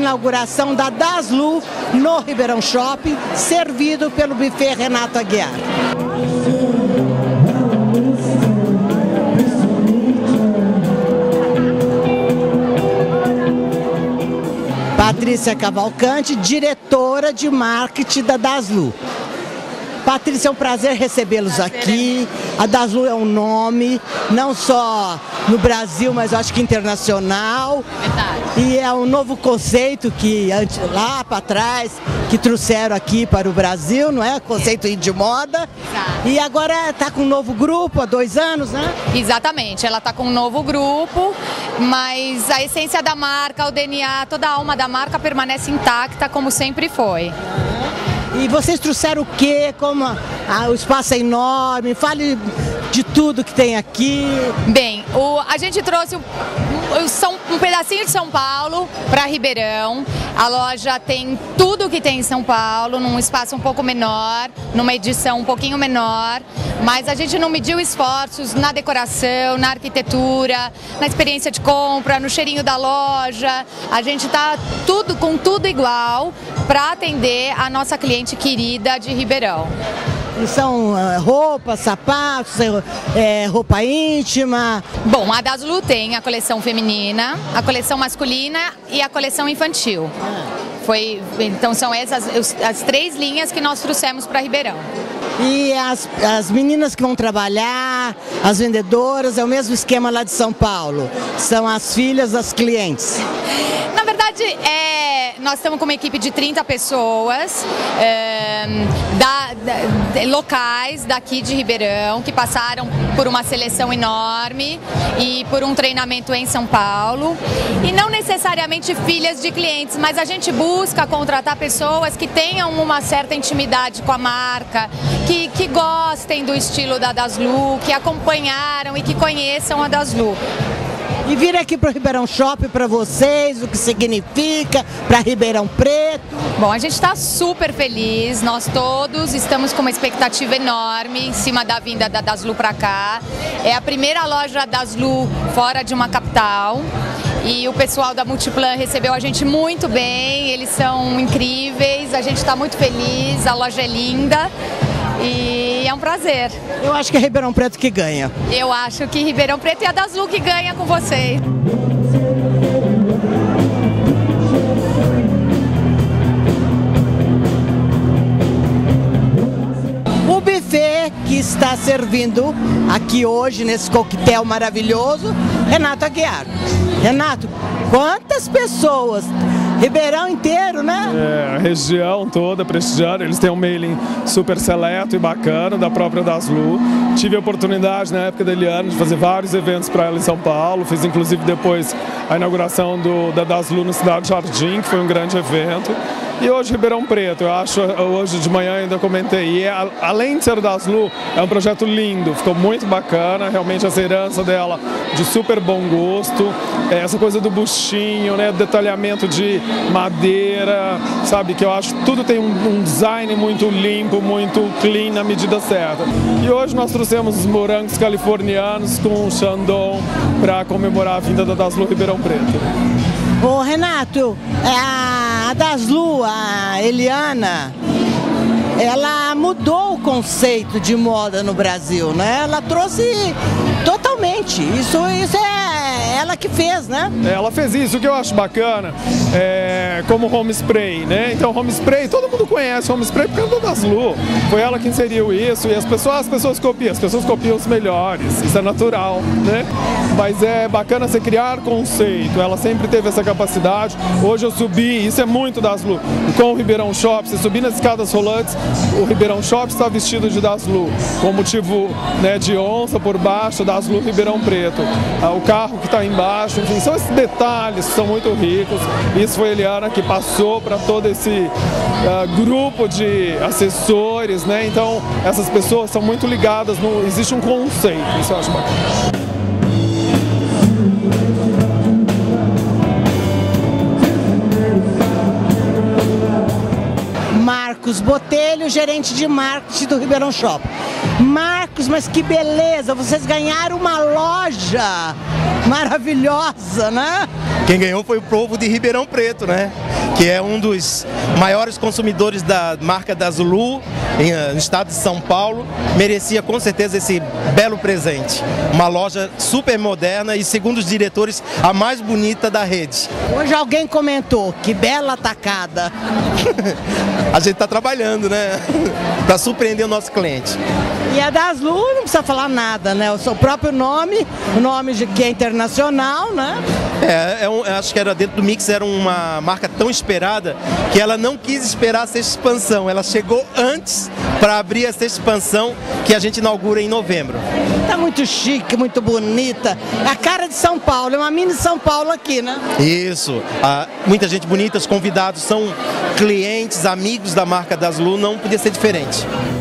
inauguração da Daslu no Ribeirão Shopping, servido pelo buffet Renato Aguiar. Patrícia Cavalcante, diretora de marketing da Daslu. Patrícia, é um prazer recebê-los aqui. A Daslu é um nome, não só no Brasil, mas acho que internacional. E é um novo conceito que lá para trás, que trouxeram aqui para o Brasil, não é? Conceito de moda. E agora está com um novo grupo há 2 anos, né? Exatamente, ela está com um novo grupo, mas a essência da marca, o DNA, toda a alma da marca permanece intacta como sempre foi. E vocês trouxeram o quê? Como o espaço é enorme, fale de tudo que tem aqui. Bem, a gente trouxe um pedacinho de São Paulo para Ribeirão. A loja tem tudo que tem em São Paulo, num espaço um pouco menor, numa edição um pouquinho menor, mas a gente não mediu esforços na decoração, na arquitetura, na experiência de compra, no cheirinho da loja. A gente está com tudo igual para atender a nossa cliente querida de Ribeirão. E são roupas, sapatos, roupa íntima? Bom, a Daslu tem a coleção feminina, a coleção masculina e a coleção infantil. Então são essas as 3 linhas que nós trouxemos para Ribeirão. E as meninas que vão trabalhar, as vendedoras, é o mesmo esquema lá de São Paulo? São as filhas das clientes? Na verdade, nós estamos com uma equipe de 30 pessoas, locais daqui de Ribeirão, que passaram por uma seleção enorme e por um treinamento em São Paulo. E não necessariamente filhas de clientes, mas a gente busca contratar pessoas que tenham uma certa intimidade com a marca, que gostem do estilo da Daslu, que acompanharam e que conheçam a Daslu. E vir aqui para o Ribeirão Shopping para vocês, o que significa para Ribeirão Preto? Bom, a gente está super feliz, nós todos estamos com uma expectativa enorme em cima da vinda da Daslu para cá. É a primeira loja Daslu fora de uma capital e o pessoal da Multiplan recebeu a gente muito bem, eles são incríveis, a gente está muito feliz, a loja é linda. E é um prazer. Eu acho que é Ribeirão Preto que ganha. Eu acho que Ribeirão Preto e a Daslu que ganha com vocês. O buffet que está servindo aqui hoje, nesse coquetel maravilhoso, Renato Aguiar. Renato, quantas pessoas? Ribeirão inteiro, né? A região toda prestigiando, eles têm um mailing super seleto e bacana da própria Daslu. Tive a oportunidade na época da Eliana de fazer vários eventos para ela em São Paulo, fiz inclusive depois a inauguração da Daslu no Cidade Jardim, que foi um grande evento. E hoje Ribeirão Preto, eu acho, hoje de manhã ainda comentei, e além de ser Daslu, é um projeto lindo, ficou muito bacana, realmente essa herança dela de super bom gosto, essa coisa do buchinho, né, detalhamento de madeira, sabe, que eu acho que tudo tem um design muito limpo, muito clean na medida certa. E hoje nós trouxemos os morangos californianos com Chandon para comemorar a vinda da Daslu Ribeirão Preto. Ô Renato, a Daslu, a Eliana, ela mudou o conceito de moda no Brasil, né? Ela trouxe totalmente, isso é ela que fez, né? Ela fez isso, o que eu acho bacana, como home spray, né? Então home spray, todo mundo conhece home spray por causa da Daslu. Foi ela que inseriu isso e as pessoas copiam os melhores, isso é natural, né? Mas é bacana você criar conceito, ela sempre teve essa capacidade. Hoje eu subi, isso é muito Daslu, com o Ribeirão Shopping, você subir nas escadas rolantes, o Ribeirão Shopping está vestido de Daslu, com motivo, né, de onça por baixo, Daslu Ribeirão Preto. O carro que está embaixo, enfim, são esses detalhes que são muito ricos. Isso foi a Eliana que passou para todo esse grupo de assessores, né? Então essas pessoas são muito ligadas, existe um conceito, isso eu acho bacana. Marcos Botelho, gerente de marketing do Ribeirão Shopping. Marcos, mas que beleza, vocês ganharam uma loja maravilhosa, né? Quem ganhou foi o povo de Ribeirão Preto, né? que é um dos maiores consumidores da marca Daslu no estado de São Paulo, merecia com certeza esse belo presente. Uma loja super moderna e, segundo os diretores, a mais bonita da rede. Hoje alguém comentou, que bela atacada. A gente está trabalhando, né? Para surpreender o nosso cliente. E a Daslu não precisa falar nada, né? O seu próprio nome, o nome que é internacional, né? Acho que era dentro do Mix, era uma marca tão esperada que ela não quis esperar a sexta expansão. Ela chegou antes para abrir a sexta expansão que a gente inaugura em novembro. Tá muito chique, muito bonita. É a cara de São Paulo, é uma mini São Paulo aqui, né? Isso. Muita gente bonita, os convidados são clientes, amigos da marca Daslu, não podia ser diferente.